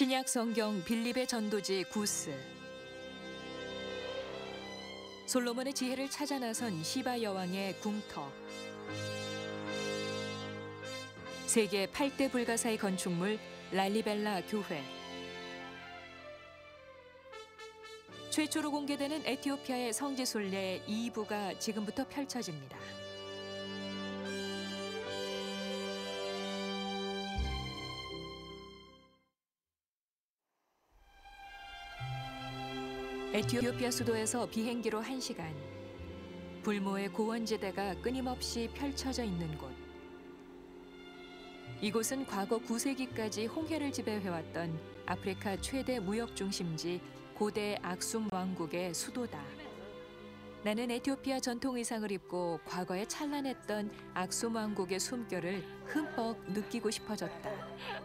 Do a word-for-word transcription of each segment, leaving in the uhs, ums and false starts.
신약 성경 빌립의 전도지 구스. 솔로몬의 지혜를 찾아 나선 시바 여왕의 궁터. 세계 팔 대 불가사의 건축물 랄리벨라 교회. 최초로 공개되는 에티오피아의 성지순례 이 부가 지금부터 펼쳐집니다. 에티오피아 수도에서 비행기로 한 시간. 불모의 고원지대가 끊임없이 펼쳐져 있는 곳. 이곳은 과거 구 세기까지 홍해를 지배해왔던 아프리카 최대 무역 중심지 고대 악숨 왕국의 수도다. 나는 에티오피아 전통 의상을 입고 과거에 찬란했던 악숨 왕국의 숨결을 흠뻑 느끼고 싶어졌다.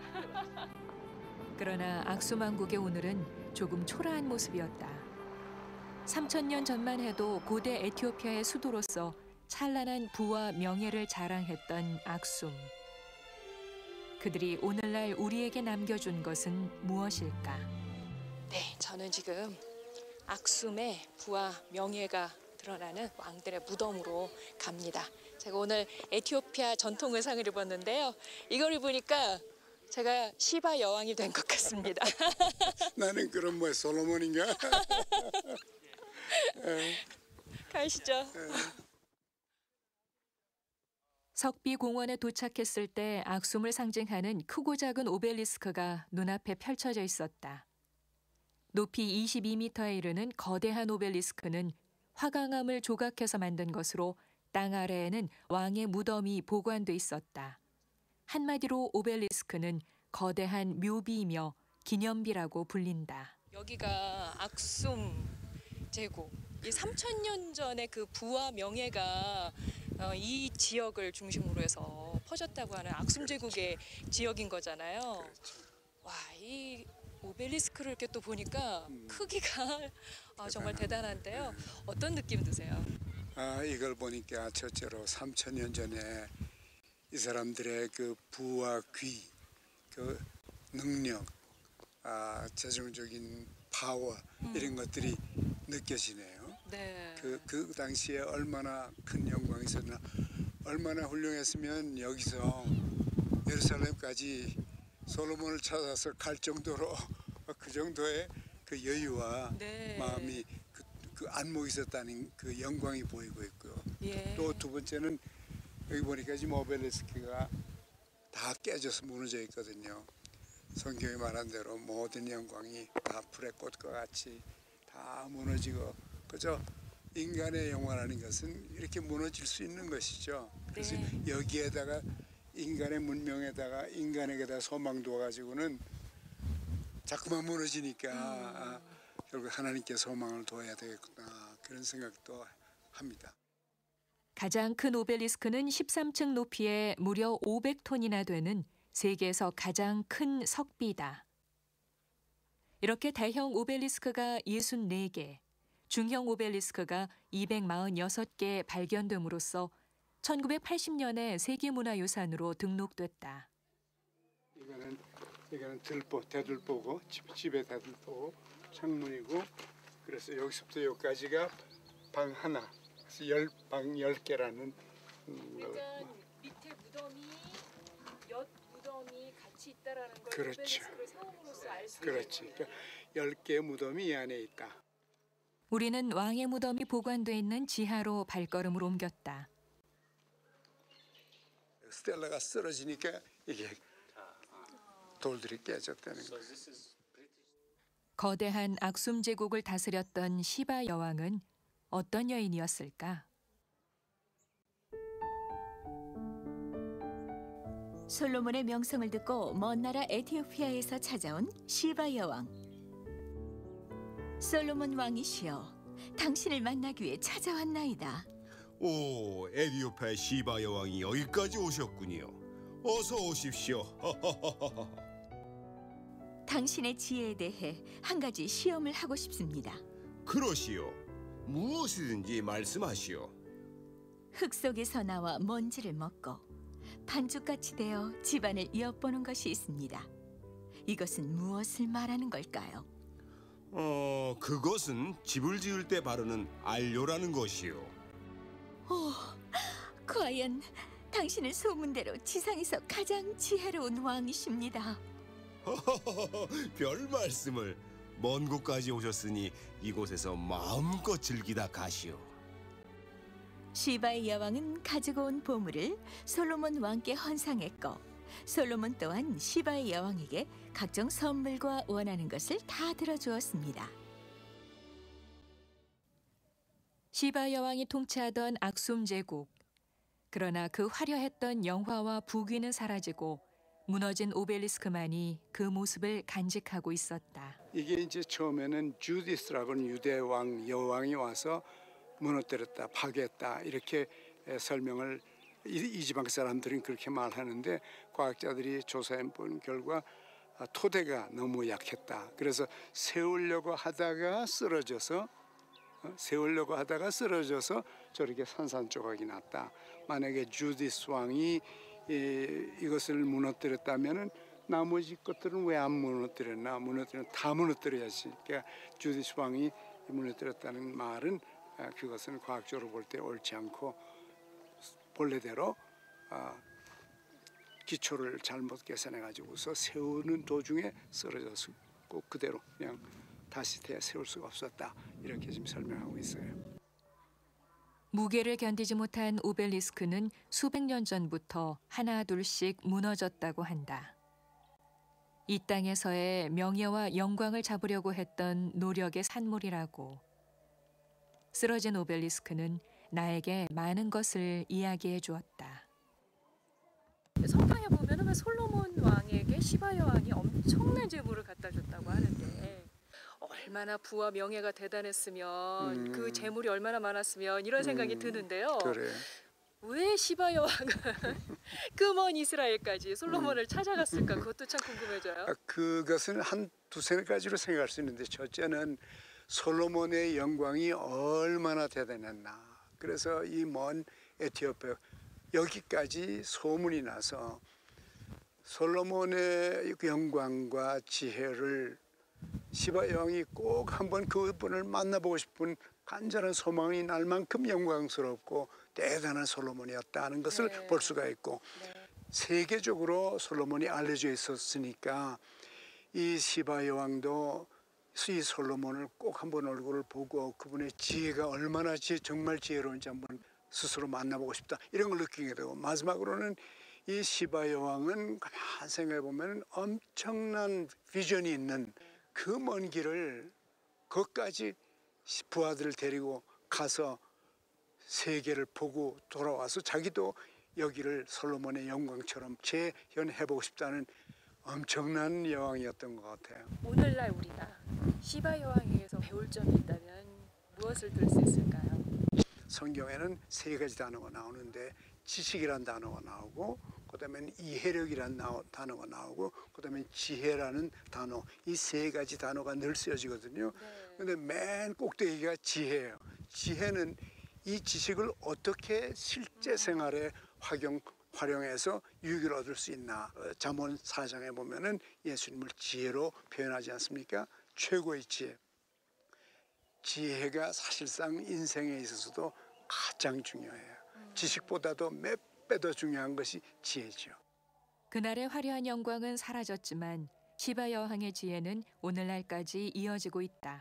그러나 악숨 왕국의 오늘은 조금 초라한 모습이었다. 삼천 년 전만 해도 고대 에티오피아의 수도로서 찬란한 부와 명예를 자랑했던 악숨. 그들이 오늘날 우리에게 남겨준 것은 무엇일까? 네, 저는 지금 악숨의 부와 명예가 드러나는 왕들의 무덤으로 갑니다. 제가 오늘 에티오피아 전통 의상을 입었는데요. 이걸 입으니까 제가 시바 여왕이 된 것 같습니다. 나는 그럼 뭐 솔로몬인가? 가시죠. 석비 공원에 도착했을 때 악숨을 상징하는 크고 작은 오벨리스크가 눈앞에 펼쳐져 있었다. 높이 이십이 미터에 이르는 거대한 오벨리스크는 화강암을 조각해서 만든 것으로 땅 아래에는 왕의 무덤이 보관돼 있었다. 한마디로 오벨리스크는 거대한 묘비이며 기념비라고 불린다. 여기가 악숨 제국, 이 삼천 년 전의 그 부와 명예가 어, 이 지역을 중심으로 해서 퍼졌다고 하는 악숨 제국의 지역인 거잖아요. 그렇죠. 와, 이 오벨리스크를 이렇게 또 보니까 음. 크기가 아, 정말 대단한데요. 어떤 느낌 드세요? 아, 이걸 보니까 첫째로 삼천 년 전에 이 사람들의 그 부와 귀, 그 능력, 아, 재정적인 파워 음. 이런 것들이 느껴지네요. 네. 그, 그 당시에 얼마나 큰 영광이 있었나, 얼마나 훌륭했으면 여기서 예루살렘까지 솔로몬을 찾아서 갈 정도로 그 정도의 그 여유와 네. 마음이 그, 그 안목이 있었다는 그 영광이 보이고 있고요. 예. 또 두 번째는 여기 보니까 지금 오벨리스크가 다 깨져서 무너져 있거든요. 성경이 말한 대로 모든 영광이 다 풀의 꽃과 같이 다 무너지고, 그저 인간의 영원하는 것은 이렇게 무너질 수 있는 것이죠. 그래서 네. 여기에다가 인간의 문명에다가 인간에게다 소망 두어가지고는 자꾸만 무너지니까 음. 아, 결국 하나님께 소망을 둬야 되겠구나, 그런 생각도 합니다. 가장 큰 오벨리스크는 십삼 층 높이에 무려 오백 톤이나 되는 세계에서 가장 큰 석비다. 이렇게 대형 오벨리스크가 예순네 개, 중형 오벨리스크가 이백사십육 개 발견됨으로써 천구백팔십 년에 세계문화유산으로 등록됐다. 이거는 이거는 들보, 대들보고 집, 집의 대들보고 창문이고, 그래서 여기서부터 여기까지가 방 하나, 그래서 열 방 열 개라는. 음, 그러니까 밑에 무덤이 엿 무덤이 같이 있다라는 걸 그렇죠. 오벨리스크를 세움으로써 알 수 있는 그렇지. 그러니까 열 개의 무덤이 이 안에 있다. 우리는 왕의 무덤이 보관돼 있는 지하로 발걸음을 옮겼다. 스텔라가 쓰러지니까 이게 돌들이 깨졌다는 거예요. 거대한 악숨 제국을 다스렸던 시바 여왕은 어떤 여인이었을까? 솔로몬의 명성을 듣고 먼 나라 에티오피아에서 찾아온 시바 여왕. 솔로몬 왕이시여, 당신을 만나기 위해 찾아왔나이다. 오, 에티오피아 시바 여왕이 여기까지 오셨군요. 어서 오십시오. 당신의 지혜에 대해 한 가지 시험을 하고 싶습니다. 그러시오. 무엇이든지 말씀하시오. 흙 속에서 나와 먼지를 먹고 반죽같이 되어 집안을 엿보는 것이 있습니다. 이것은 무엇을 말하는 걸까요? 어, 그것은 집을 지을 때 바르는 알료라는 것이요. 오, 과연 당신은 소문대로 지상에서 가장 지혜로운 왕이십니다. 별 말씀을. 먼 곳까지 오셨으니 이곳에서 마음껏 즐기다 가시오. 시바의 여왕은 가지고 온 보물을 솔로몬 왕께 헌상했고, 솔로몬 또한 시바의 여왕에게 각종 선물과 원하는 것을 다 들어주었습니다. 시바 여왕이 통치하던 악숨 제국. 그러나 그 화려했던 영화와 부귀는 사라지고 무너진 오벨리스크만이 그 모습을 간직하고 있었다. 이게 이제 처음에는 주디스라고는 유대 왕 여왕이 와서 무너뜨렸다, 파괴했다 이렇게 설명을 이, 이 지방 사람들은 그렇게 말하는데, 과학자들이 조사해 본 결과 토대가 너무 약했다. 그래서 세우려고 하다가 쓰러져서 세우려고 하다가 쓰러져서 저렇게 산산조각이 났다. 만약에 주디스 왕이 이, 이것을 무너뜨렸다면은 나머지 것들은 왜 안 무너뜨렸나? 무너뜨리면 다 무너뜨려야지. 그러니까 주디스 왕이 무너뜨렸다는 말은 그것은 과학적으로 볼 때 옳지 않고 본래대로 기초를 잘못 계산해 가지고서 세우는 도중에 쓰러져서 꼭 그대로 그냥 다시 대 세울 수가 없었다. 이렇게 지금 설명하고 있어요. 무게를 견디지 못한 오벨리스크는 수백 년 전부터 하나 둘씩 무너졌다고 한다. 이 땅에서의 명예와 영광을 잡으려고 했던 노력의 산물이라고. 쓰러진 오벨리스크는 나에게 많은 것을 이야기해 주었다. 성경에 보면은 솔로몬 왕에게 시바 여왕이 엄청난 재물을 갖다 줬다고 하는데, 얼마나 부와 명예가 대단했으면, 음. 그 재물이 얼마나 많았으면 이런 생각이 음, 드는데요. 그래. 왜 시바 여왕은 그 먼 이스라엘까지 솔로몬을 찾아갔을까? 그것도 참 궁금해져요. 아, 그것은 한 두세 가지로 생각할 수 있는데, 첫째는 솔로몬의 영광이 얼마나 대단했나. 그래서 이 먼 에티오피아 여기까지 소문이 나서 솔로몬의 영광과 지혜를 시바 여왕이 꼭 한번 그분을 만나보고 싶은 간절한 소망이 날 만큼 영광스럽고 대단한 솔로몬이었다는 것을 네. 볼 수가 있고, 네. 세계적으로 솔로몬이 알려져 있었으니까 이 시바 여왕도 이 솔로몬을 꼭 한번 얼굴을 보고 그분의 지혜가 얼마나 지, 정말 지혜로운지 한번 스스로 만나보고 싶다, 이런 걸 느끼게 되고, 마지막으로는 이 시바 여왕은 가만 생각해 보면 엄청난 비전이 있는 그 먼 길을 거기까지 부하들을 데리고 가서 세계를 보고 돌아와서 자기도 여기를 솔로몬의 영광처럼 재현해보고 싶다는 엄청난 여왕이었던 것 같아요. 오늘날 우리가 시바 여왕에게서 배울 점이 있다면 무엇을 들을 수 있을까요? 성경에는 세 가지 단어가 나오는데, 지식이란 단어가 나오고, 그다음에 이해력이란 단어가 나오고, 그다음에 지혜라는 단어, 이 세 가지 단어가 늘 쓰여지거든요. 근데 맨 꼭대기가 지혜예요. 지혜는 이 지식을 어떻게 실제 생활에 활용, 활용해서 유익을 얻을 수 있나. 잠언 사 장에 보면은 예수님을 지혜로 표현하지 않습니까? 최고의 지혜. 지혜가 사실상 인생에 있어서도 가장 중요해요. 지식보다도 몇 배 더 중요한 것이 지혜죠. 그날의 화려한 영광은 사라졌지만 시바 여왕의 지혜는 오늘날까지 이어지고 있다.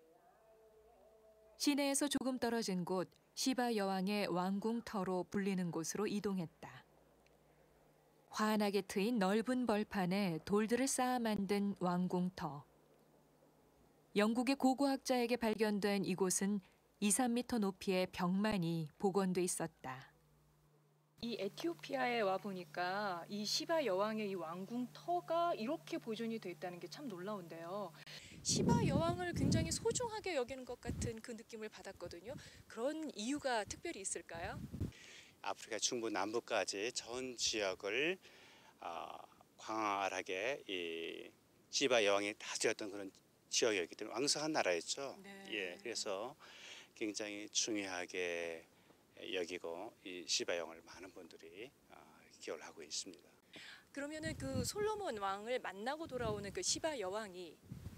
시내에서 조금 떨어진 곳, 시바 여왕의 왕궁터로 불리는 곳으로 이동했다. 환하게 트인 넓은 벌판에 돌들을 쌓아 만든 왕궁터. 영국의 고고학자에게 발견된 이곳은 이, 삼 미터 높이의 벽만이 복원돼 있었다. 이 에티오피아에 와 보니까 이 시바 여왕의 이 왕궁 터가 이렇게 보존이 돼 있다는 게 참 놀라운데요. 시바 여왕을 굉장히 소중하게 여기는 것 같은 그 느낌을 받았거든요. 그런 이유가 특별히 있을까요? 아프리카 중부 남부까지 전 지역을 어, 광활하게 이 시바 여왕이 다스렸던 그런 지역이었기 때문에 왕성한 나라였죠. 네. 예, 그래서 굉장히 중요하게 여기고 이 시바 여왕을 많은 분들이 어, 기억을 하고 있습니다. 그러면은 그 솔로몬 왕을 만나고 돌아오는 그 시바 여왕이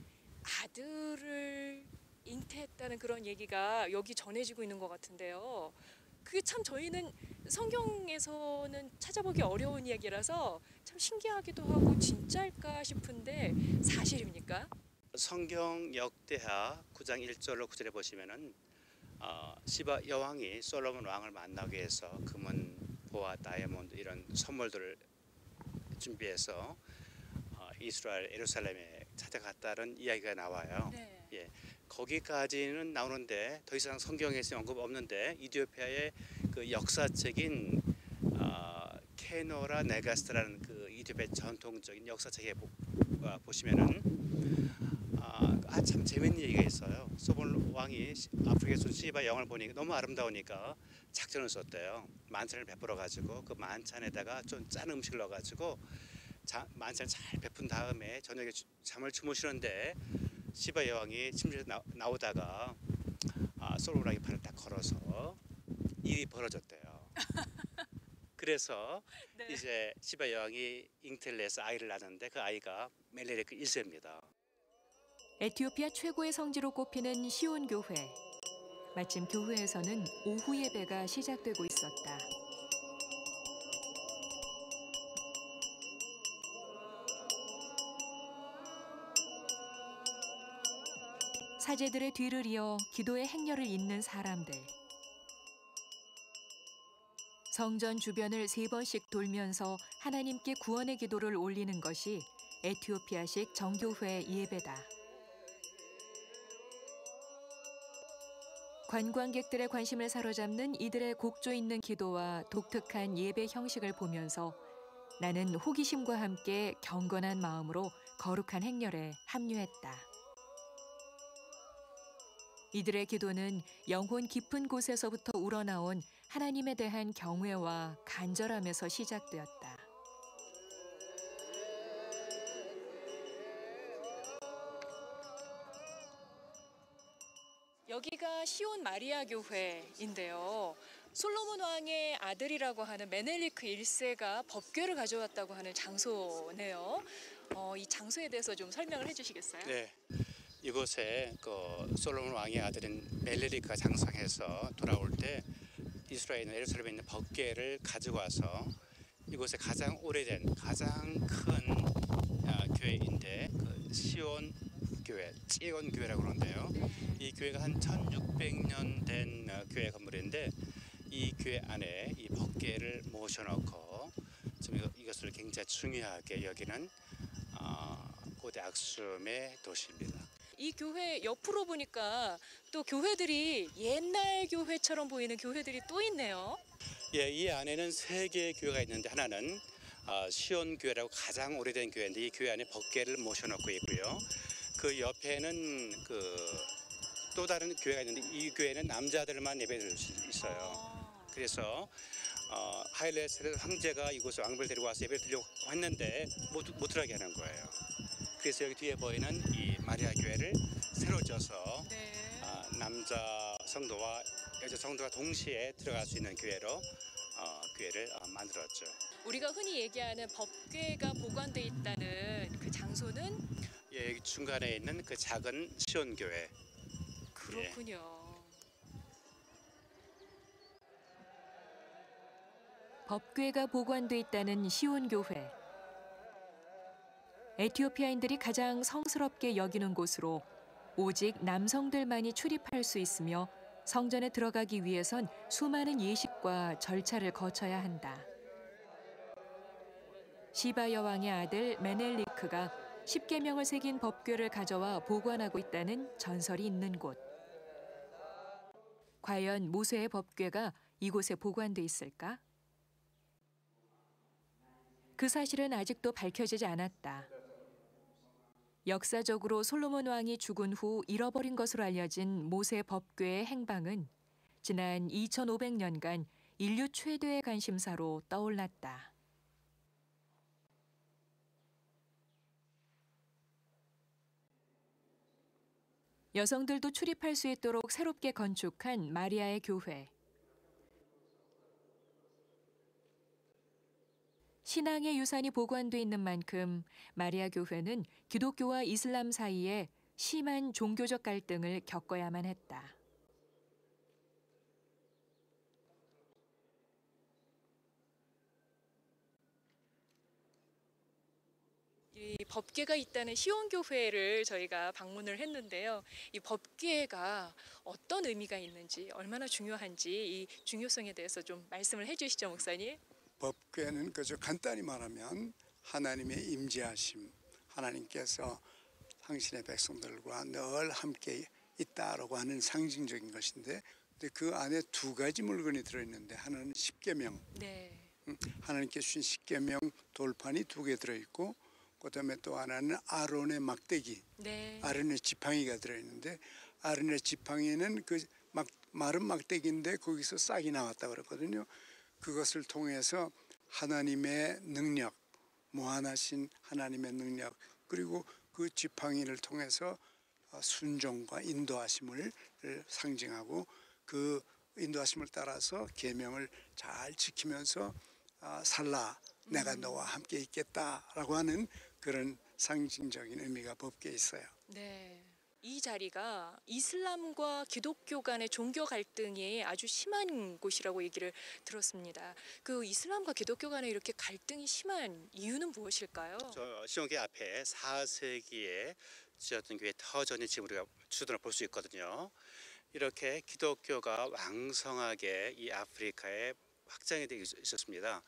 아들을 잉태했다는 그런 얘기가 여기 전해지고 있는 것 같은데요. 그게 참 저희는 성경에서는 찾아보기 어려운 이야기라서 참 신기하기도 하고 진짜일까 싶은데 사실입니까? 성경 역대하 구 장 일 절로 구 절에 보시면은 어, 시바 여왕이 솔로몬 왕을 만나기 위해서 금은, 보화, 다이아몬드 이런 선물들을 준비해서 어, 이스라엘 예루살렘에 찾아갔다는 이야기가 나와요. 네. 예, 거기까지는 나오는데 더 이상 성경에서 언급 없는데 이디오피아의 그 역사적인 어, 케노라 네가스라는 그 이디오피아 전통적인 역사책에 보, 어, 보시면은 아, 참 재밌는 얘기가 있어요. 솔로몬 왕이 아프리카에서 시바 여왕을 보니까 너무 아름다우니까 작전을 썼대요. 만찬을 베풀어 가지고 그 만찬에다가 좀 짠 음식을 넣어 가지고 만찬을 잘 베푼 다음에 저녁에 주, 잠을 주무시는데 시바 여왕이 침실에서 나, 나오다가 아, 솔로몬 왕이 팔을 딱 걸어서 일이 벌어졌대요. 그래서 네. 이제 시바 여왕이 잉태를 내서 아이를 낳았는데 그 아이가 멜레리크 일 세입니다. 에티오피아 최고의 성지로 꼽히는 시온 교회. 마침 교회에서는 오후 예배가 시작되고 있었다. 사제들의 뒤를 이어 기도의 행렬을 잇는 사람들. 성전 주변을 세 번씩 돌면서 하나님께 구원의 기도를 올리는 것이 에티오피아식 정교회 예배다. 관광객들의 관심을 사로잡는 이들의 곡조 있는 기도와 독특한 예배 형식을 보면서 나는 호기심과 함께 경건한 마음으로 거룩한 행렬에 합류했다. 이들의 기도는 영혼 깊은 곳에서부터 우러나온 하나님에 대한 경외와 간절함에서 시작되었다. 여기가 시온 마리아 교회인데요. 솔로몬 왕의 아들이라고 하는 메넬리크 일 세가 법궤를 가져왔다고 하는 장소네요. 어, 이 장소에 대해서 좀 설명을 해주시겠어요? 네, 이곳에 그 솔로몬 왕의 아들인 멜레리크가 장성해서 돌아올 때 이스라엘 예루살렘에 있는 법궤를 가지고 와서 이곳에 가장 오래된 가장 큰 어, 교회인데 그 시온 교회, 찌온 교회라고 그러는데요. 이 교회가 한 천육백 년 된 어, 교회 건물인데 이 교회 안에 이 법궤를 모셔놓고 좀 이거, 이것을 굉장히 중요하게 여기는 어, 고대 악숨의 도시입니다. 이 교회 옆으로 보니까 또 교회들이 옛날 교회처럼 보이는 교회들이 또 있네요. 예, 이 안에는 세 개의 교회가 있는데 하나는 어, 시온 교회라고 가장 오래된 교회인데 이 교회 안에 법궤를 모셔놓고 있고요. 그 옆에는 그 또 다른 교회가 있는데 이 교회는 남자들만 예배드릴 수 있어요. 그래서 어, 하일레스 황제가 이곳에 왕비를 데리고 와서 예배를 드리려고 했는데 못, 못 들어가게 하는 거예요. 그래서 여기 뒤에 보이는 이 마리아 교회를 새로 져서 네. 어, 남자 성도와 여자 성도가 동시에 들어갈 수 있는 교회로 어, 교회를 어, 만들었죠. 우리가 흔히 얘기하는 법궤가 보관돼 있다는 그 장소는 예, 여기 중간에 있는 그 작은 시온 교회. 그렇군요. 법궤가 보관돼 있다는 시온 교회. 에티오피아인들이 가장 성스럽게 여기는 곳으로 오직 남성들만이 출입할 수 있으며 성전에 들어가기 위해선 수많은 예식과 절차를 거쳐야 한다. 시바 여왕의 아들 메넬리크가 십계명을 새긴 법궤를 가져와 보관하고 있다는 전설이 있는 곳. 과연 모세의 법궤가 이곳에 보관돼 있을까? 그 사실은 아직도 밝혀지지 않았다. 역사적으로 솔로몬 왕이 죽은 후 잃어버린 것으로 알려진 모세 법궤의 행방은 지난 이천오백 년간 인류 최대의 관심사로 떠올랐다. 여성들도 출입할 수 있도록 새롭게 건축한 마리아의 교회. 신앙의 유산이 보관돼 있는 만큼 마리아 교회는 기독교와 이슬람 사이에 심한 종교적 갈등을 겪어야만 했다. 이 법궤가 있다는 시온교회를 저희가 방문을 했는데요. 이 법궤가 어떤 의미가 있는지, 얼마나 중요한지 이 중요성에 대해서 좀 말씀을 해주시죠, 목사님. 법궤는 그저 간단히 말하면 하나님의 임재하심, 하나님께서 당신의 백성들과 늘 함께 있다라고 하는 상징적인 것인데, 근데 그 안에 두 가지 물건이 들어있는데, 하나는 십계명, 네. 하나님께 주신 십계명 돌판이 두 개 들어있고, 그다음에 또 하나는 아론의 막대기, 네. 아론의 지팡이가 들어있는데, 아론의 지팡이는 그 막, 마른 막대기인데 거기서 싹이 나왔다 그랬거든요. 그것을 통해서 하나님의 능력, 무한하신 하나님의 능력, 그리고 그 지팡이를 통해서 순종과 인도하심을 상징하고, 그 인도하심을 따라서 계명을 잘 지키면서 살라, 내가 너와 함께 있겠다라고 하는 그런 상징적인 의미가 법궤에 있어요. 네. 이 자리가 이슬람과 기독교 간의 종교 갈등이 아주 심한 곳이라고 얘기를 들었습니다. 그 이슬람과 기독교 간에 이렇게 갈등이 심한 이유는 무엇일까요? 저 시온교회 앞에 사 세기에 지었던 교회 터전이 지금 우리가 주둔을 볼 수 있거든요. 이렇게 기독교가 왕성하게 이 아프리카에 확장이 되어 있었습니다.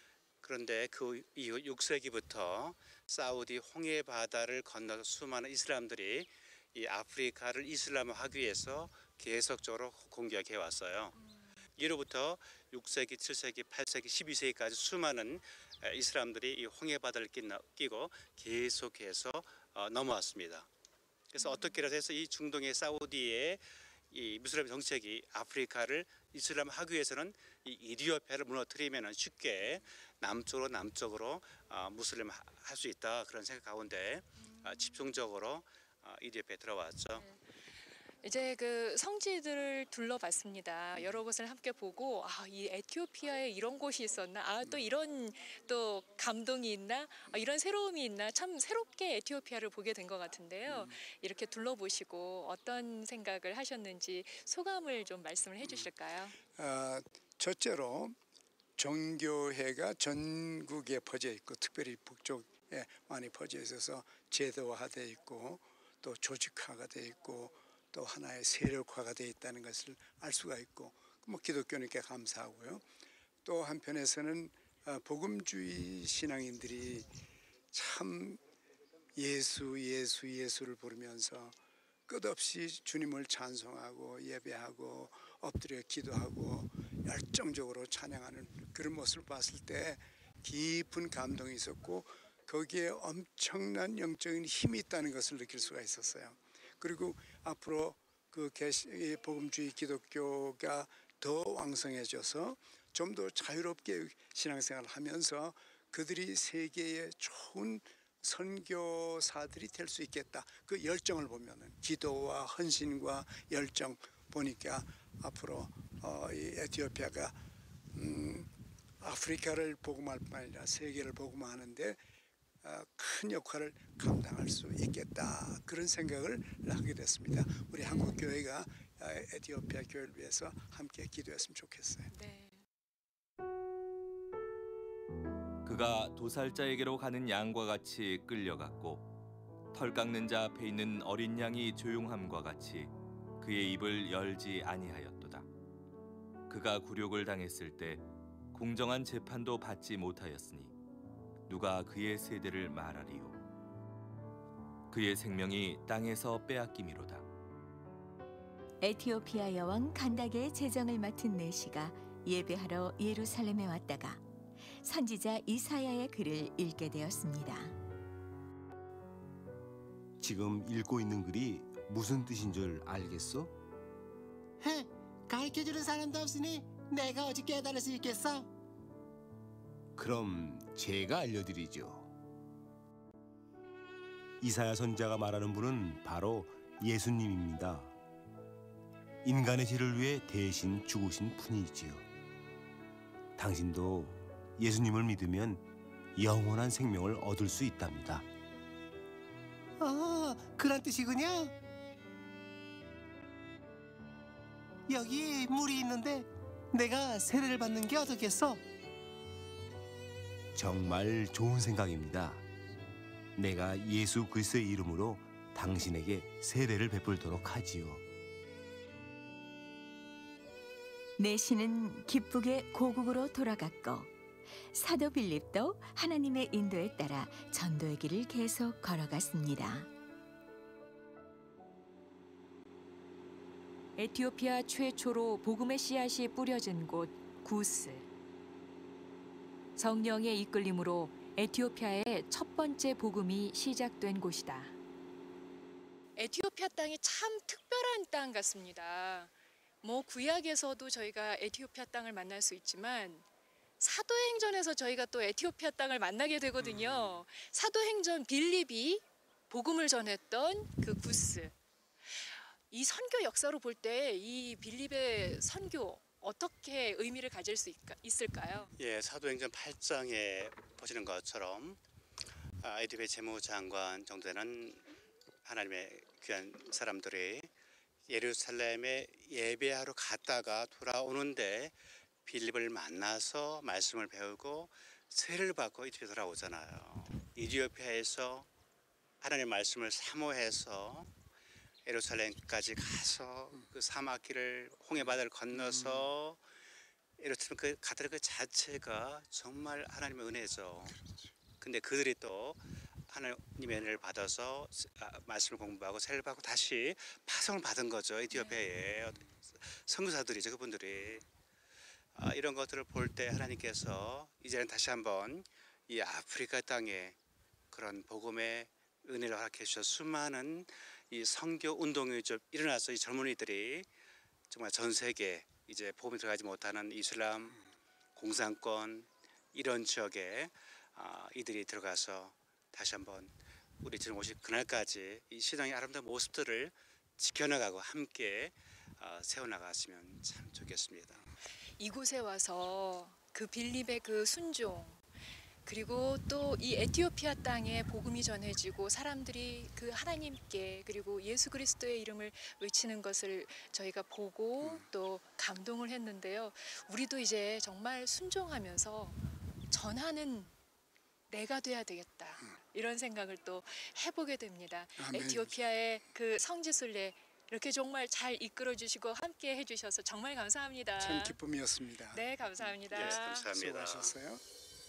그런데 그 이후 육 세기부터 사우디 홍해 바다를 건너서 수많은 이슬람들이 이 아프리카를 이슬람화하기 위해서 계속적으로 공격해 왔어요. 이로부터 육 세기, 칠 세기, 팔 세기, 십이 세기까지 수많은 이슬람들이 이 홍해 바다를 끼고 계속해서 넘어왔습니다. 그래서 어떻게라도 해서 이 중동의 사우디의 이 무슬림 정책이 아프리카를 이슬람화하기 위해서는 이 이디오피아를 무너뜨리면 쉽게 남쪽으로 남쪽으로 무슬림 할 수 있다, 그런 생각 가운데 집중적으로 이디오피아에 들어왔죠. 네. 이제 그 성지들을 둘러봤습니다. 여러 곳을 함께 보고, 아, 이 에티오피아에 이런 곳이 있었나? 아, 또 이런 또 감동이 있나? 아, 이런 새로움이 있나? 참 새롭게 에티오피아를 보게 된 것 같은데요. 음. 이렇게 둘러보시고 어떤 생각을 하셨는지 소감을 좀 말씀을 해주실까요? 어, 첫째로 정교회가 전국에 퍼져 있고, 특별히 북쪽에 많이 퍼져 있어서 제도화되어 있고, 또 조직화가 되어 있고, 또 하나의 세력화가 되어 있다는 것을 알 수가 있고, 뭐 기독교니까 감사하고요. 또 한편에서는 복음주의 신앙인들이 참 예수 예수 예수를 부르면서 끝없이 주님을 찬송하고 예배하고 엎드려 기도하고 열정적으로 찬양하는 그런 모습을 봤을 때 깊은 감동이 있었고, 거기에 엄청난 영적인 힘이 있다는 것을 느낄 수가 있었어요. 그리고 앞으로 그 복음주의 기독교가 더 왕성해져서 좀 더 자유롭게 신앙생활을 하면서 그들이 세계의 좋은 선교사들이 될 수 있겠다, 그 열정을 보면은, 기도와 헌신과 열정 보니까 앞으로 어, 이 에티오피아가 음, 아프리카를 복음할 뿐 아니라 세계를 복음하는데 큰 역할을 감당할 수 있겠다, 그런 생각을 하게 됐습니다. 우리 한국 교회가 에티오피아 교회를 위해서 함께 기도했으면 좋겠어요. 네. 그가 도살자에게로 가는 양과 같이 끌려갔고, 털 깎는 자 앞에 있는 어린 양이 조용함과 같이 그의 입을 열지 아니하였도다. 그가 굴욕을 당했을 때 공정한 재판도 받지 못하였으니 누가 그의 세대를 말하리요. 그의 생명이 땅에서 빼앗김이로다. 에티오피아 여왕 간다게의 재정을 맡은 내시가 예배하러 예루살렘에 왔다가 선지자 이사야의 글을 읽게 되었습니다. 지금 읽고 있는 글이 무슨 뜻인 줄 알겠어? 헤, 가르쳐주는 사람도 없으니 내가 어찌 깨달을 수 있겠어? 그럼 제가 알려드리죠. 이사야 선지자가 말하는 분은 바로 예수님입니다. 인간의 죄를 위해 대신 죽으신 분이지요. 당신도 예수님을 믿으면 영원한 생명을 얻을 수 있답니다. 아, 그런 뜻이군요. 여기 물이 있는데 내가 세례를 받는 게 어떻겠어? 정말 좋은 생각입니다. 내가 예수 그리스도의 이름으로 당신에게 세례를 베풀도록 하지요. 내시는 기쁘게 고국으로 돌아갔고 사도 빌립도 하나님의 인도에 따라 전도의 길을 계속 걸어갔습니다. 에티오피아 최초로 복음의 씨앗이 뿌려진 곳 구스. 성령의 이끌림으로 에티오피아의 첫 번째 복음이 시작된 곳이다. 에티오피아 땅이 참 특별한 땅 같습니다. 뭐 구약에서도 저희가 에티오피아 땅을 만날 수 있지만 사도행전에서 저희가 또 에티오피아 땅을 만나게 되거든요. 사도행전 빌립이 복음을 전했던 그 구스. 이 선교 역사로 볼 때 이 빌립의 선교 어떻게 의미를 가질 수 있을까요? 예, 사도행전 팔 장에 보시는 것처럼 아, 에티오피아 재무장관 정도 되는 하나님의 귀한 사람들이 예루살렘에 예배하러 갔다가 돌아오는데 빌립을 만나서 말씀을 배우고 세례를 받고 이집에 돌아오잖아요. 이디오피아에서 하나님의 말씀을 사모해서 예루살렘까지 가서 그 사막길을 홍해바다를 건너서 예루살렘 그 가다는 그 자체가 정말 하나님의 은혜죠. 근데 그들이 또 하나님의 은혜를 받아서 말씀을 공부하고 세례를 받고 다시 파송을 받은 거죠. 에티오피아에 선교사들이죠, 그분들이. 아, 이런 것들을 볼 때 하나님께서 이제는 다시 한번 이 아프리카 땅에 그런 복음의 은혜를 허락해 주셔서 수많은 이 선교 운동이 좀 일어나서 이 젊은이들이 정말 전 세계 이제 복음이 들어가지 못하는 이슬람 공산권 이런 지역에 아, 이들이 들어가서 다시 한번 우리 지금 오실 그날까지 이 신앙의 아름다운 모습들을 지켜나가고 함께 어, 세워나갔으면 참 좋겠습니다. 이곳에 와서 그 빌립의 그 순종 그리고 또 이 에티오피아 땅에 복음이 전해지고 사람들이 그 하나님께 그리고 예수 그리스도의 이름을 외치는 것을 저희가 보고 또 감동을 했는데요. 우리도 이제 정말 순종하면서 전하는 내가 돼야 되겠다 이런 생각을 또 해보게 됩니다. 아멘. 에티오피아의 그 성지순례 이렇게 정말 잘 이끌어 주시고 함께 해주셔서 정말 감사합니다. 참 기쁨이었습니다. 네, 감사합니다. 예, 감사합니다. 수고하셨어요.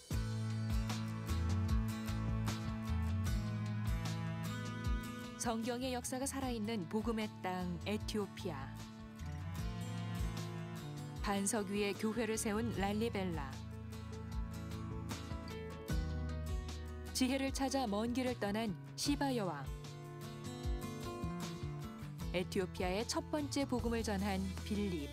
성경의 역사가 살아있는 복음의 땅 에티오피아. 반석 위에 교회를 세운 랄리벨라. 지혜를 찾아 먼 길을 떠난 시바 여왕. 에티오피아의 첫 번째 복음을 전한 빌립.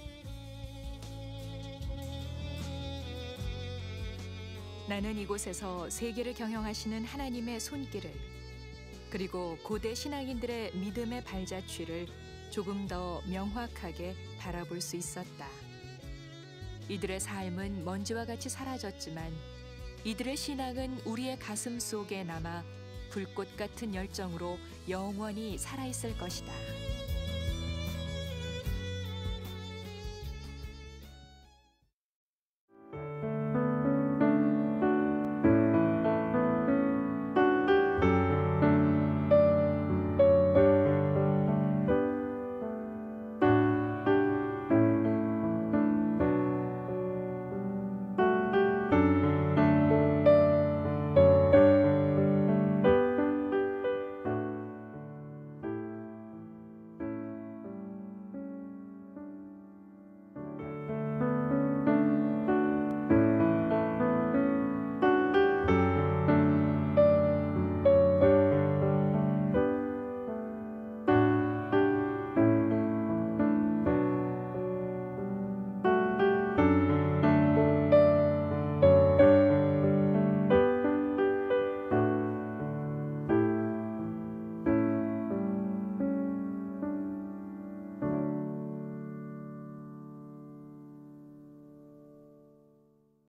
나는 이곳에서 세계를 경영하시는 하나님의 손길을 그리고 고대 신앙인들의 믿음의 발자취를 조금 더 명확하게 바라볼 수 있었다. 이들의 삶은 먼지와 같이 사라졌지만 이들의 신앙은 우리의 가슴 속에 남아 불꽃 같은 열정으로 영원히 살아있을 것이다.